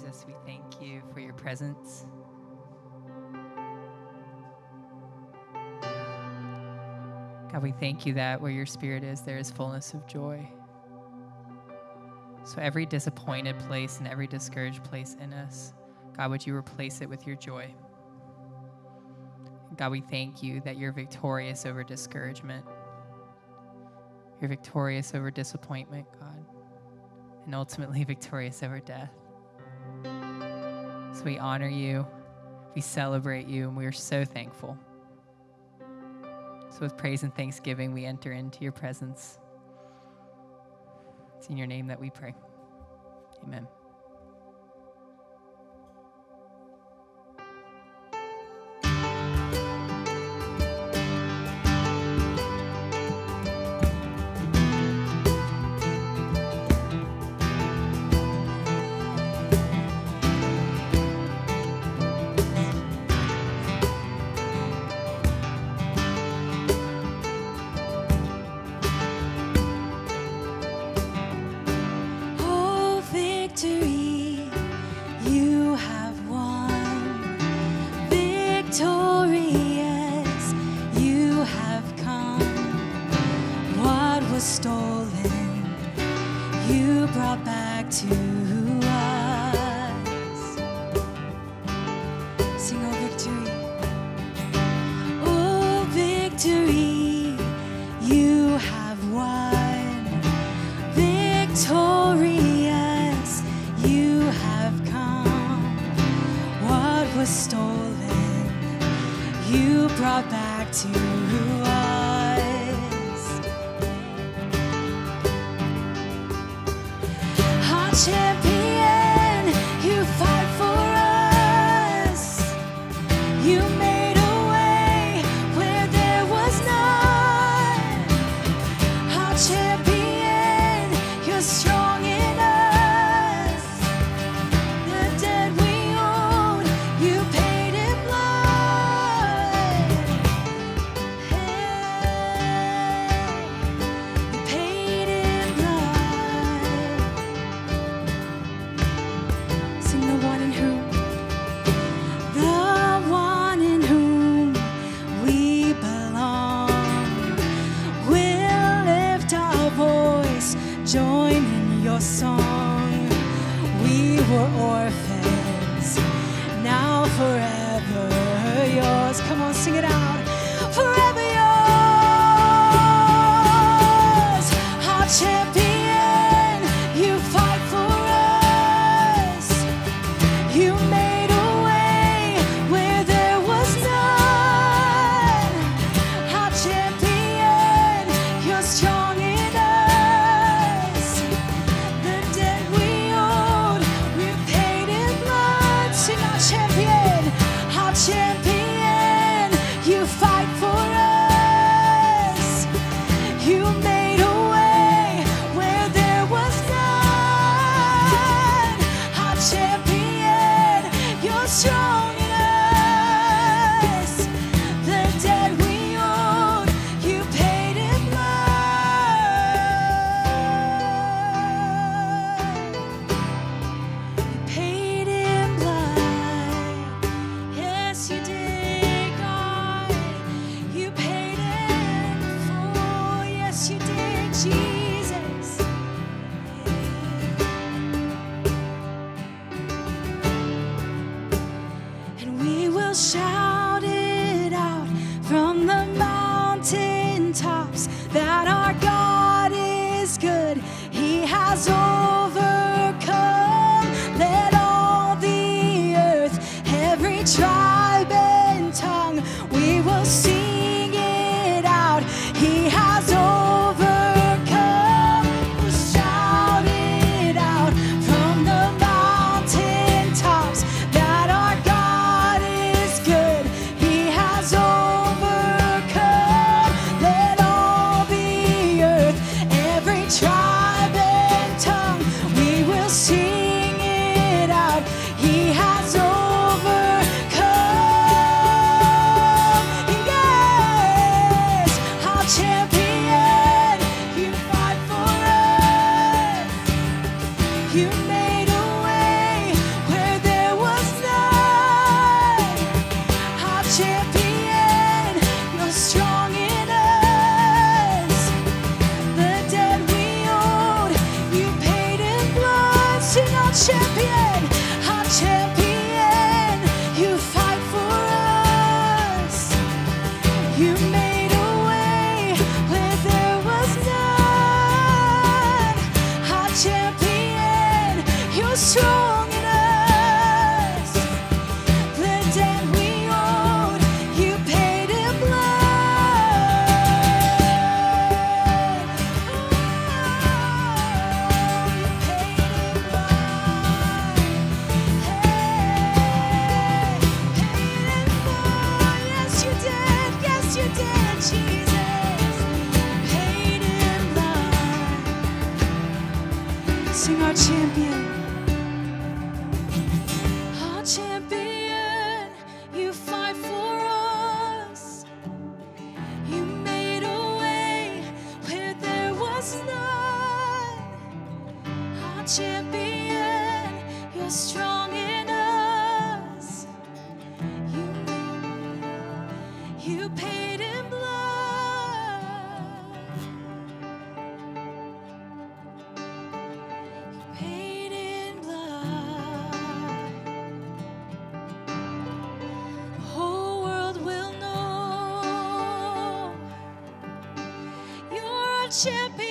Jesus, we thank you for your presence. God, we thank you that where your Spirit is, there is fullness of joy. So every disappointed place and every discouraged place in us, God, would you replace it with your joy? God, we thank you that you're victorious over discouragement. You're victorious over disappointment, God, and ultimately victorious over death. So we honor you, we celebrate you, and we are so thankful. So with praise and thanksgiving, we enter into your presence. It's in your name that we pray. Amen. He has overcome. Yeah. You made a way where there was none. Our champion, you're strong in us. The debt we owed, you paid in blood. Oh, you paid in blood. Hey, paid in blood. Yes, you did. Yes, you did, Jesus. Paid in blood. Sing our champion. Our champion, you fight for us. You made a way where there was none. Our champion, you're strong in us. You paid in blood. You paid in blood. The whole world will know you're a champion.